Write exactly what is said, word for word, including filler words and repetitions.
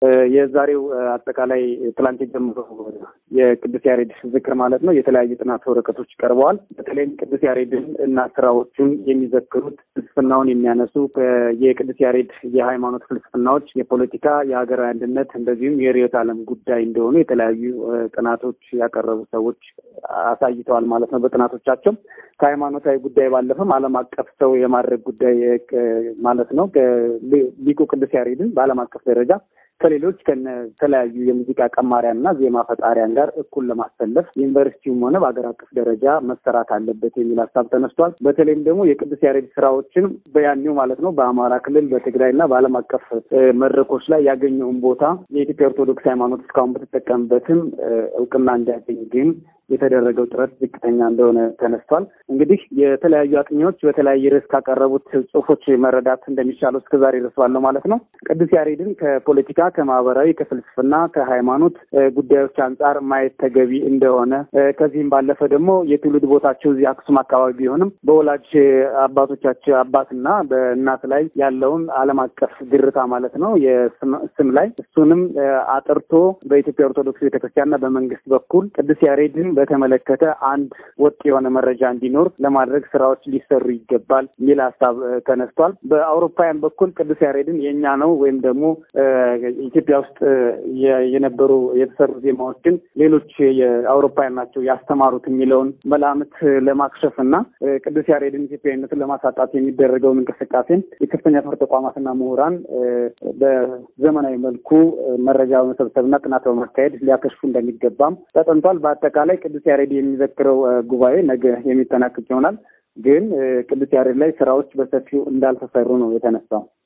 የዛሬው አጠቃላይ ትላንት ጀምሮ የቅዱስ ያሬድ ዝክር ማለት ነው የተለያዩ ጥናት ወረቀቶች ቀርበዋል። በተለይም ቅዱስ ያሬድን እና ስራዎቹን የሚዘክሩት ፍልስፍናውን የሚያነሱ የቅዱስ ያሬድ የሃይማኖት ፍልስፍናዎች የፖለቲካ፣ የሀገራዊ አንድነት እንደዚሁም የርዕዮተ ዓለም ጉዳይ እንደሆኑ የተለያዩ ጥናቶች ያቀረቡ ሰዎች አሳይተዋል ማለት ነው። በጥናቶቻቸው ከሃይማኖታዊ ጉዳይ ባለፈም ዓለም አቀፍ ሰው የማድረግ ጉዳይ ማለት ነው ሊቁ ቅዱስ ያሬድን በዓለም አቀፍ ደረጃ ከሌሎች ከተለያዩ የሙዚቃ ቀማሪያንና ዜማ ፈጣሪያን ጋር እኩል ለማሰለፍ ዩኒቨርሲቲውም ሆነ በአገር አቀፍ ደረጃ መሰራት አለበት የሚል ሀሳብ ተነስቷል። በተለይም ደግሞ የቅዱስ ያሬድ ስራዎችን በያኔው ማለት ነው በአማራ ክልል በትግራይና በዓለም አቀፍ መድረኮች ላይ ያገኘውን ቦታ የኢትዮጵያ ኦርቶዶክስ ሃይማኖት እስካሁን በተጠቀምበትም እውቅና እንዲያገኝ ግን የተደረገው ጥረት ዝቅተኛ እንደሆነ ተነስቷል። እንግዲህ የተለያዩ አጥኚዎች በተለያየ ርዕስ ካቀረቡት ጽሁፎች መረዳት እንደሚቻለው እስከዛሬ ድረስ ባለው ማለት ነው ቅዱስ ያሬድን ከፖለቲካ፣ ከማህበራዊ፣ ከፍልስፍና፣ ከሃይማኖት ጉዳዮች አንጻር ማየት ተገቢ እንደሆነ ከዚህም ባለፈ ደግሞ የትውልድ ቦታቸው እዚህ አክሱም አካባቢ ቢሆንም በወላጅ አባቶቻቸው አባትና በእናት ላይ ያለውን ዓለም አቀፍ ግርታ ማለት ነው የስም ላይ እሱንም አጥርቶ በኢትዮጵያ ኦርቶዶክስ ቤተክርስቲያንና በመንግስት በኩል ቅዱስ ያሬድን በተመለከተ አንድ ወጥ የሆነ መረጃ እንዲኖር ለማድረግ ስራዎች ሊሰሩ ይገባል የሚል ሀሳብ ተነስቷል። በአውሮፓውያን በኩል ቅዱስ ያሬድን የኛ ነው ወይም ደግሞ ኢትዮጵያ ውስጥ የነበሩ የተሰሩ ዜማዎችን ሌሎች የአውሮፓውያን ናቸው ያስተማሩት የሚለውን መላምት ለማክሸፍና ቅዱስ ያሬድን ኢትዮጵያዊነትን ለማሳጣት የሚደረገውን እንቅስቃሴን የከፍተኛ ትምህርት ተቋማትና ምሁራን በዘመናዊ መልኩ መረጃ በመሰብሰብና ጥናት በማካሄድ ሊያከሽፉ እንደሚገባም ተጠንቷል። በአጠቃላይ ቅዱስ ያሬድ የሚዘክረው ጉባኤ ነገ የሚጠናቀቅ ይሆናል። ግን ቅዱስ ያሬድ ላይ ስራዎች በሰፊው እንዳልተሰሩ ነው የተነሳው።